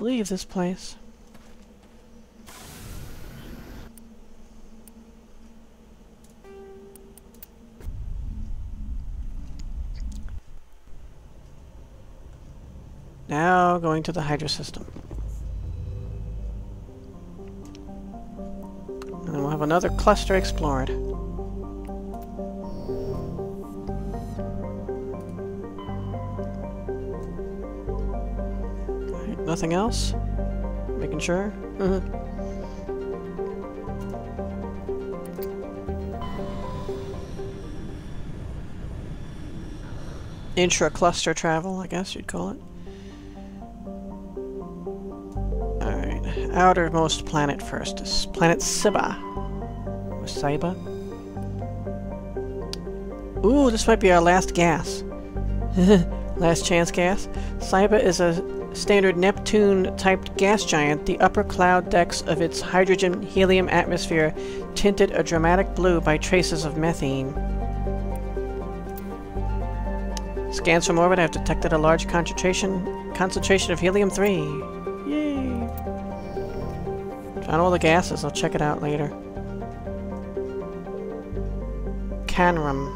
leave this place. Now going to the Hydra system. And then we'll have another cluster explored. Right, nothing else? Making sure? Intra-cluster travel, I guess you'd call it. Outermost planet first is planet Siba. Or Saiba. Ooh, this might be our last gas. Last chance gas. Saiba is a standard Neptune-typed gas giant. The upper cloud decks of its hydrogen-helium atmosphere tinted a dramatic blue by traces of methane. Scans from orbit have detected a large concentration of helium-3. Found all the gases. I'll check it out later. Canrum.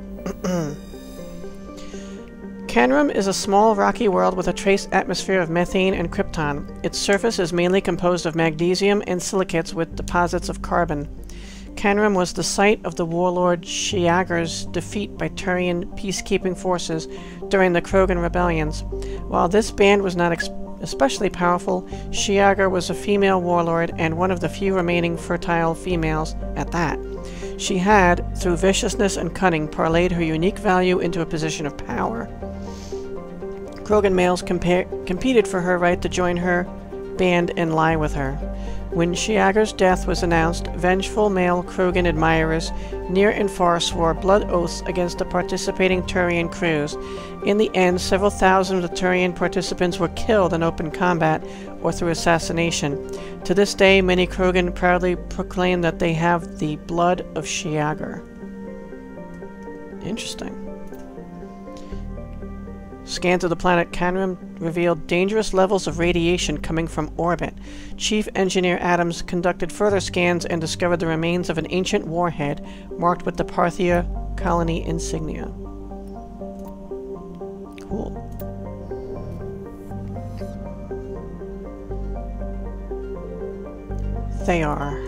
Canrum is a small rocky world with a trace atmosphere of methane and krypton. Its surface is mainly composed of magnesium and silicates with deposits of carbon. Canrum was the site of the warlord Shiagar's defeat by Turian peacekeeping forces during the Krogan rebellions. While this band was not especially powerful, Shiagar was a female warlord and one of the few remaining fertile females at that. She had, through viciousness and cunning, parlayed her unique value into a position of power. Krogan males competed for her right to join her band and lie with her. When Shiagar's death was announced, vengeful male Krogan admirers near and far swore blood oaths against the participating Turian crews. In the end, several thousand of the Turian participants were killed in open combat or through assassination. To this day, many Krogan proudly proclaim that they have the blood of Shiagar. Interesting. Scans of the planet Canrum revealed dangerous levels of radiation coming from orbit. Chief Engineer Adams conducted further scans and discovered the remains of an ancient warhead marked with the Parthia colony insignia. Cool. Thayar.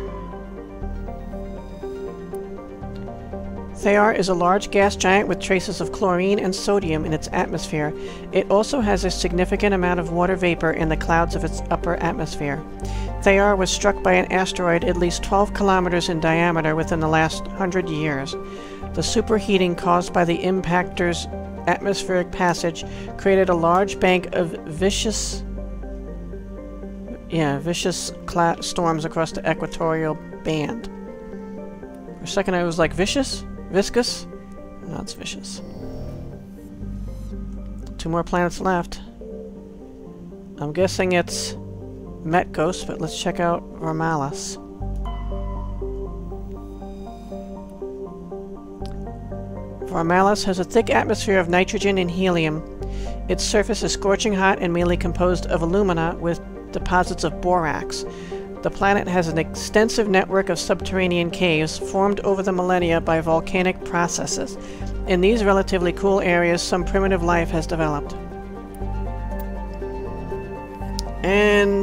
Thayar is a large gas giant with traces of chlorine and sodium in its atmosphere. It also has a significant amount of water vapor in the clouds of its upper atmosphere. Thayar was struck by an asteroid at least 12 kilometers in diameter within the last 100 years. The superheating caused by the impactor's atmospheric passage created a large bank of vicious storms across the equatorial band. For a second I was like, vicious? Viscous? No, it's vicious. 2 more planets left. I'm guessing it's Metgos, but let's check out Vermalis. Vermalis has a thick atmosphere of nitrogen and helium. Its surface is scorching hot and mainly composed of alumina with deposits of borax. The planet has an extensive network of subterranean caves formed over the millennia by volcanic processes. In these relatively cool areas, some primitive life has developed. And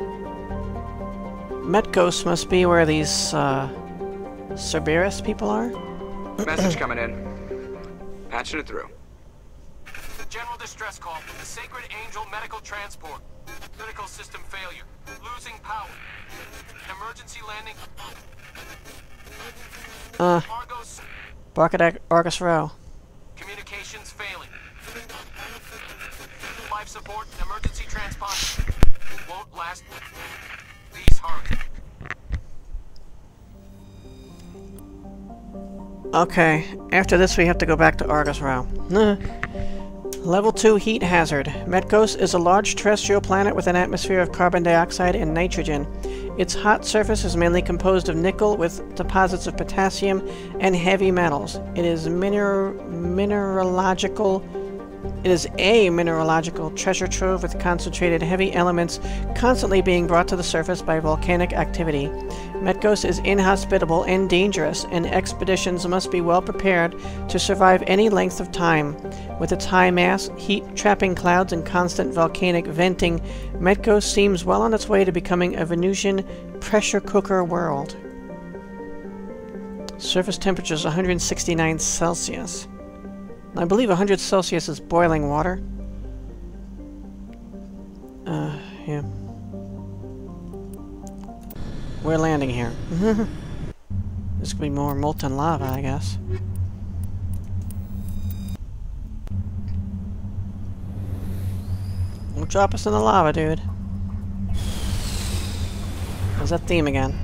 Metgos must be where these Cerberus people are? Message coming in. Patching it through. General distress call from the Sacred Angel Medical Transport. Critical system failure. Losing power. Emergency landing. Argos Rho. Communications failing. Life support and emergency transponder. Won't last. Please hurry. Okay, after this we have to go back to Argos Rho. Level 2 heat hazard. Metgos is a large terrestrial planet with an atmosphere of carbon dioxide and nitrogen. Its hot surface is mainly composed of nickel with deposits of potassium and heavy metals. It is mineralogical It is a mineralogical treasure trove with concentrated heavy elements constantly being brought to the surface by volcanic activity. Metgos is inhospitable and dangerous, and expeditions must be well prepared to survive any length of time. With its high mass, heat-trapping clouds, and constant volcanic venting, Metgos seems well on its way to becoming a Venusian pressure cooker world. Surface temperature is 169 Celsius. I believe 100 Celsius is boiling water. Yeah. We're landing here. This could be more molten lava, I guess. Don't drop us in the lava, dude. There's that theme again.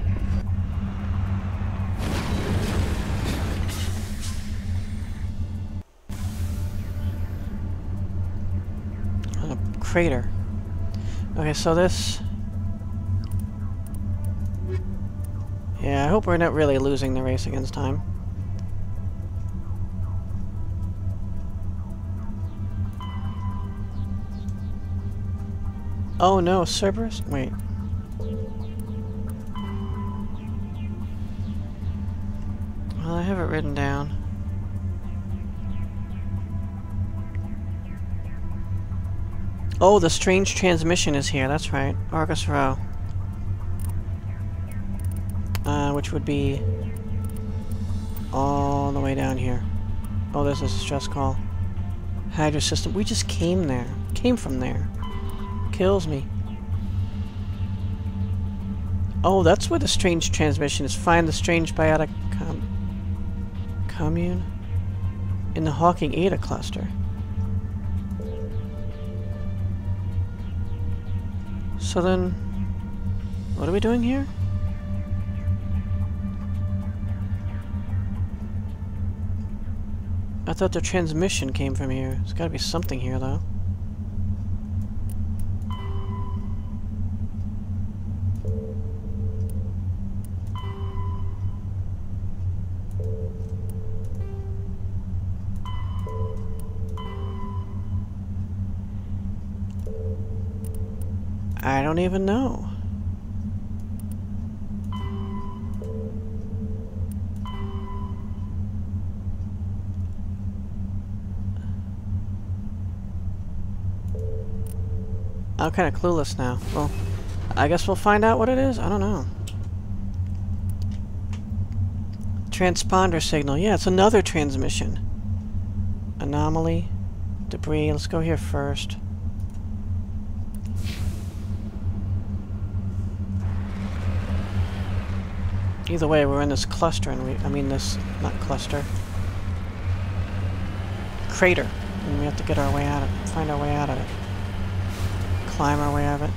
A crater. Okay, so this... Yeah, I hope we're not really losing the race against time. Oh no, Cerberus? Wait. Well, I have it written down. Oh, the strange transmission is here, that's right. Argos Rho. Which would be all the way down here. Oh, there's a stress call. Hydra system. We just came there. Came from there. Kills me. Oh, that's where the strange transmission is. Find the strange biotic commune in the Hawking Eta cluster. So then, what are we doing here? I thought the transmission came from here. There's gotta be something here, though. I don't even know. I'm kind of clueless now. Well, I guess we'll find out what it is. I don't know. Transponder signal. Yeah, it's another transmission. Anomaly. Debris. Let's go here first. Either way, we're in this cluster, and this, not cluster. Crater. And we have to get our way out of it. Find our way out of it. Climb our way out of it.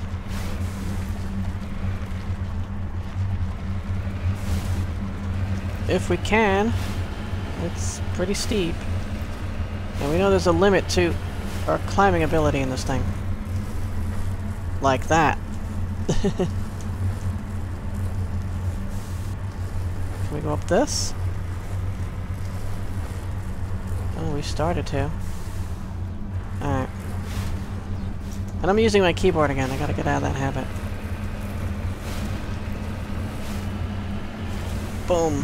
If we can. It's pretty steep. And we know there's a limit to our climbing ability in this thing. Like that. Can we go up this? Oh, we started to. Alright. And I'm using my keyboard again. I gotta get out of that habit. Boom.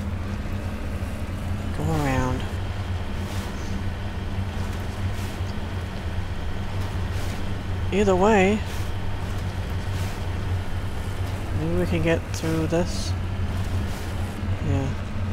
Go around. Either way, maybe we can get through this. Yeah.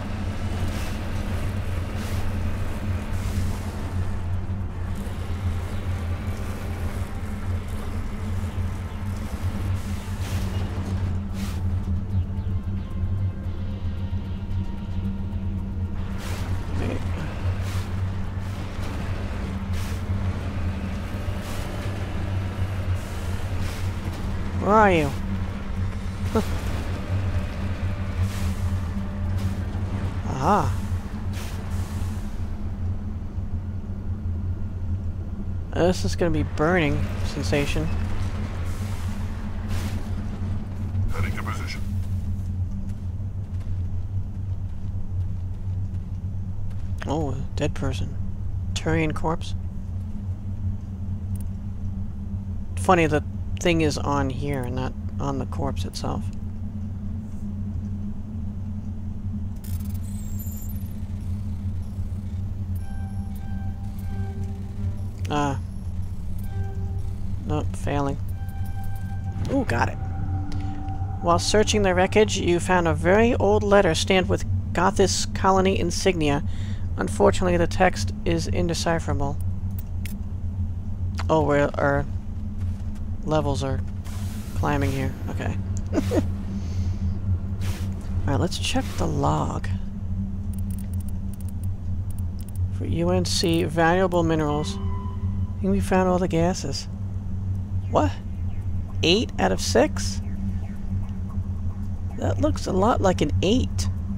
Where are you? Aha. This is going to be burning sensation. Heading to position. Oh, a dead person. Turian corpse. funny the thing is on here and not on the corpse itself. Nope, failing. Ooh, got it. While searching the wreckage, you found a very old letter stamped with Gothis colony insignia. Unfortunately, the text is indecipherable. Oh, where our levels are climbing here. Okay. Alright, let's check the log. For UNC, valuable minerals. I think we found all the gases. What? 8 out of 6? That looks a lot like an 8.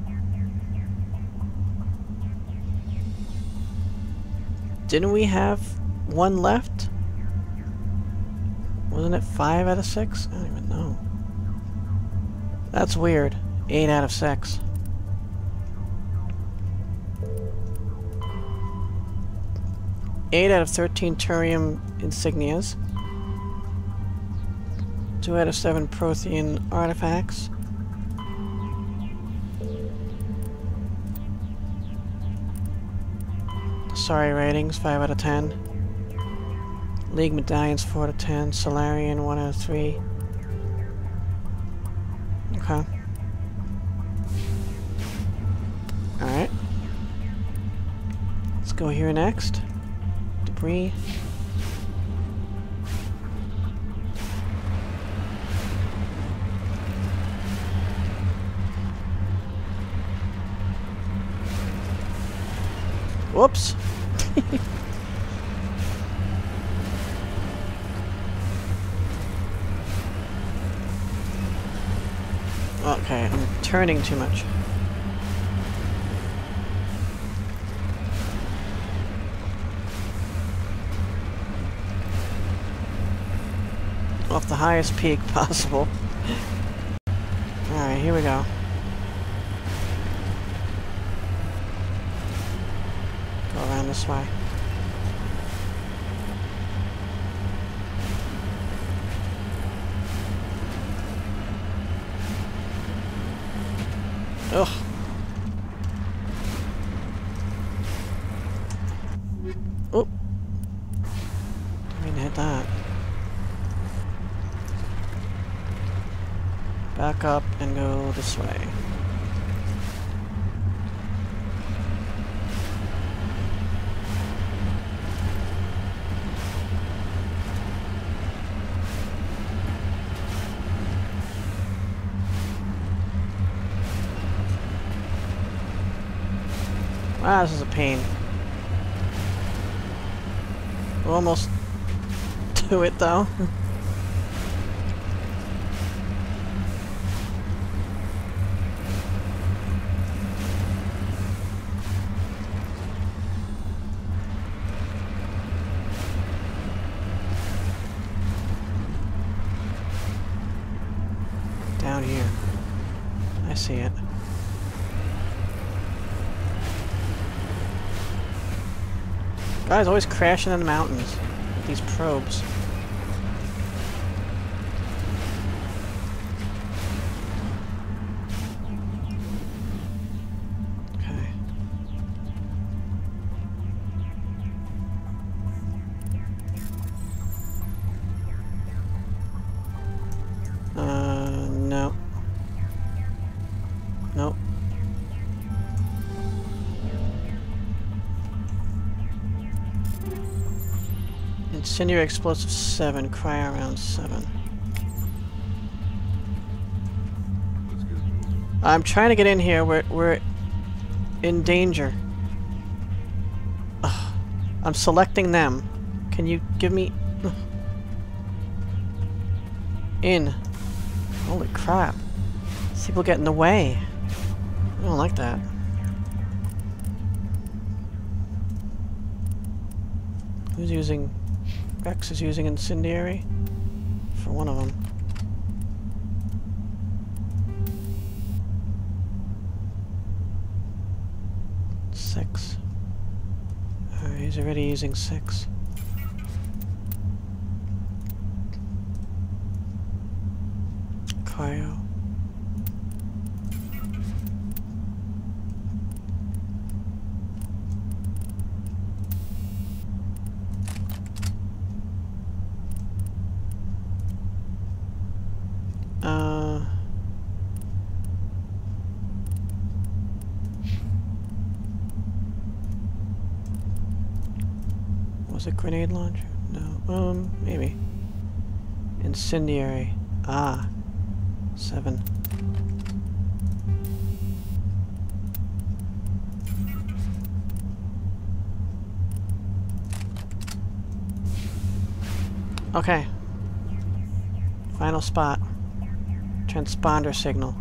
Didn't we have one left? Wasn't it 5 out of 6? I don't even know. That's weird. 8 out of 6. Eight out of 13 Turium insignias. 2 out of 7 Prothean artifacts. Sorry ratings, 5 out of 10. League medallions, 4 out of 10. Solarian, 1 out of 3. Okay. Alright. Let's go here next. Debris. Whoops. Okay, I'm turning too much. Off the highest peak possible. Alright, here we go. Go around this way. Ugh. Oh. Didn't mean to hit that. Back up and go this way. Wow, this is a pain. We're almost to it, though. Down here. I see it. Guys always crashing in the mountains with these probes. Okay. No. Nope. Incendiary explosive 7, cryo round 7. I'm trying to get in here. We're in danger. Ugh. I'm selecting them. Can you give me... Ugh. In. Holy crap. These people get in the way. I don't like that. Who's using... Rex is using incendiary for one of them. Six. Alright, he's already using 6. Bio. Was it grenade launcher? No. Maybe. Incendiary. Ah. 7. Okay. Final spot. Transponder signal.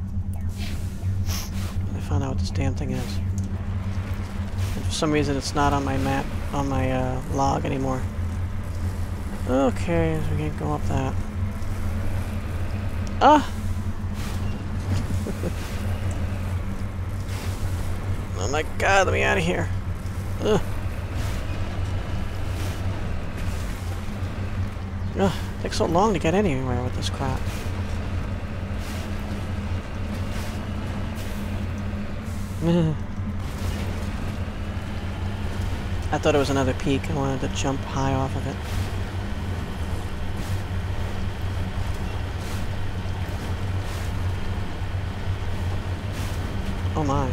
I found out what this damn thing is. And for some reason it's not on my map, on my log anymore. Okay, so we can't go up that. Ah! Oh my god, let me out of here. Ugh. Ugh, it takes so long to get anywhere with this crap. I thought it was another peak. I wanted to jump high off of it. Oh my.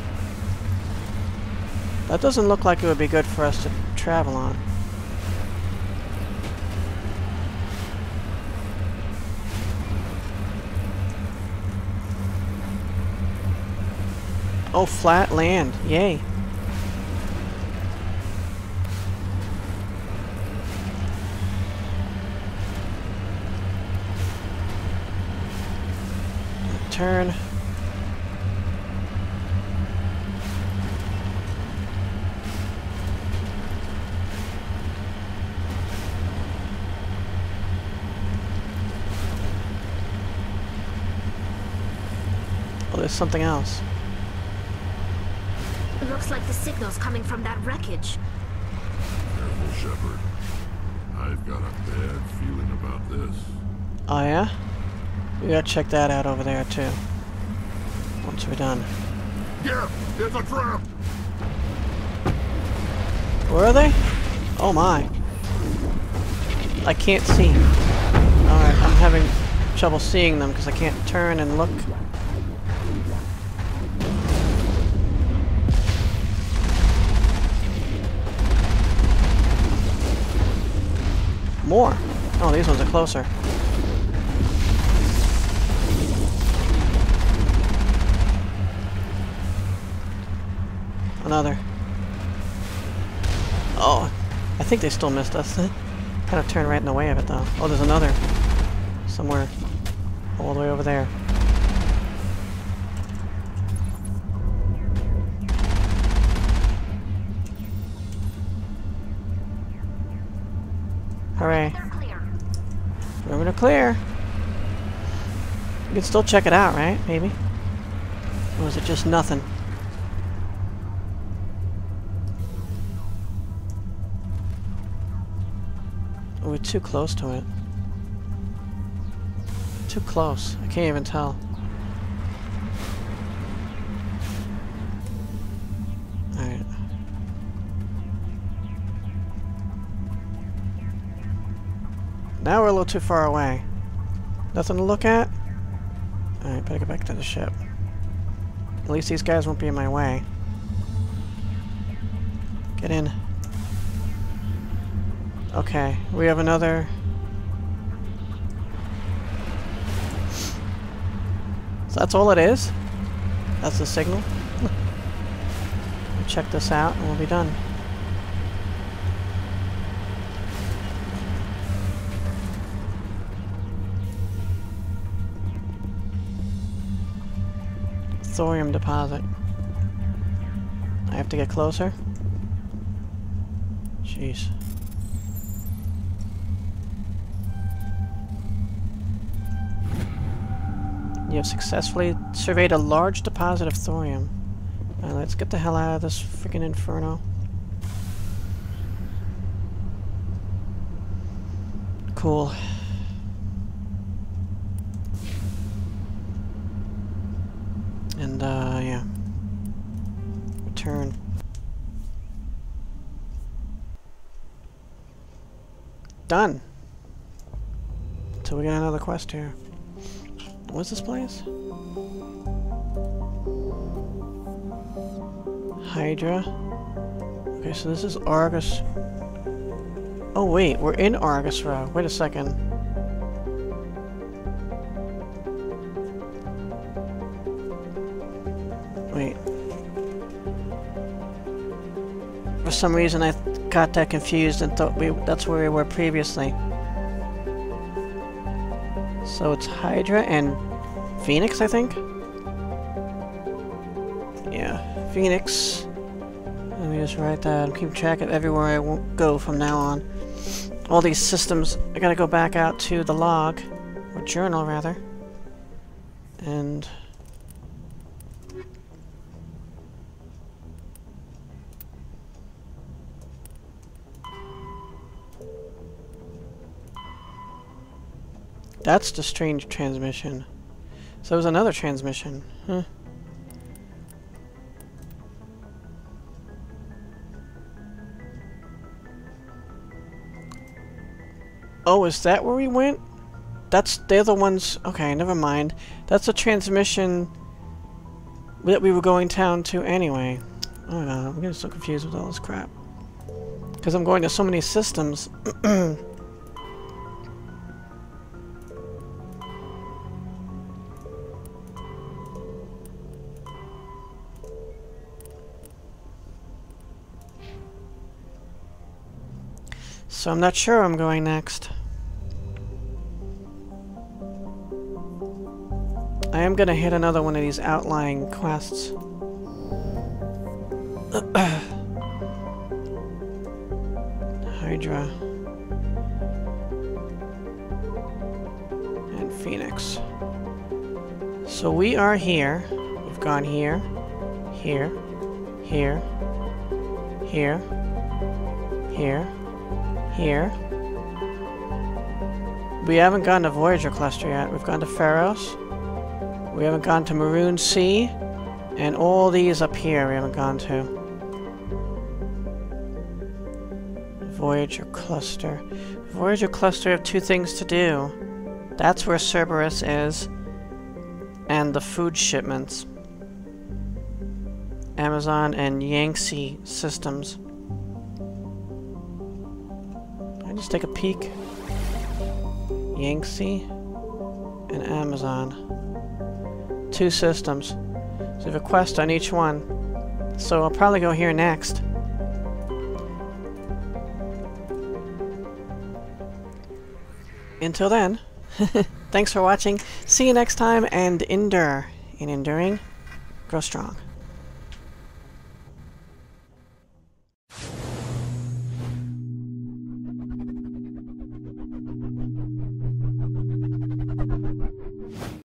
That doesn't look like it would be good for us to travel on. Oh, flat land. Yay. Turn. Oh, there's something else. It looks like the signal's coming from that wreckage. Careful, Shepard. I've got a bad feeling about this. Oh yeah? We gotta check that out over there too. Once we're done. Yeah, it's a trap! Where are they? Oh my. I can't see. Alright, I'm having trouble seeing them because I can't turn and look. More. Oh, these ones are closer. Another. Oh, I think they still missed us. Kind of turned right in the way of it, though. Oh, there's another. Somewhere. All the way over there. Hooray. They're clear. Remember to clear. You can still check it out, right? Maybe? Or is it just nothing? Oh, we're too close to it. Too close. I can't even tell. Alright. Now we're a little too far away. Nothing to look at? Alright, better get back to the ship. At least these guys won't be in my way. Get in. Okay, we have another... So that's all it is? That's the signal? We'll check this out and we'll be done. Thorium deposit. I have to get closer? Jeez. You have successfully surveyed a large deposit of thorium. Alright, let's get the hell out of this freaking inferno. And, yeah. Return. Done! So we got another quest here. What's this place? Hydra. Okay, so this is Argos. Oh wait, we're in Argos Rho. Wait a second. Wait. For some reason I got that confused and thought that's where we were previously. So it's Hydra and Phoenix, I think? Yeah, Phoenix. Let me just write that and keep track of everywhere I won't go from now on. All these systems, I gotta go back out to the log, or journal rather, and that's the strange transmission. So it was another transmission, huh? Oh, is that where we went? They're the ones... Okay, never mind. That's the transmission that we were going down to anyway. Oh my god, I'm getting so confused with all this crap. Because I'm going to so many systems. So I'm not sure where I'm going next. I am gonna hit another one of these outlying quests. Hydra. And Phoenix. So we are here. We've gone here. Here. Here. Here. Here. Here. We haven't gone to Voyager Cluster yet. We've gone to Pharos. We haven't gone to Maroon Sea. And all these up here we haven't gone to. Voyager Cluster. Voyager Cluster have two things to do. That's where Cerberus is. And the food shipments. Amazon and Yangtze systems. Just take a peek. Yangtze and Amazon. Two systems. So we have a quest on each one. So I'll probably go here next. Until then, thanks for watching. See you next time and endure. In enduring, grow strong.